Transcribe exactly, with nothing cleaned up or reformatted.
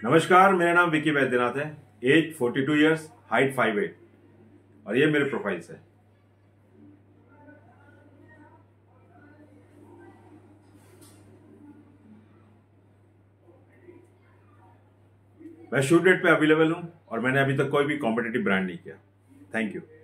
नमस्कार, मेरा नाम विकी वैद्यनाथ है। एज बयालीस इयर्स, हाइट फाइव एट और ये मेरे प्रोफाइल्स है। मैं शूट डेट पे अवेलेबल हूं और मैंने अभी तक कोई भी कॉम्पिटिटिव ब्रांड नहीं किया। Thank you.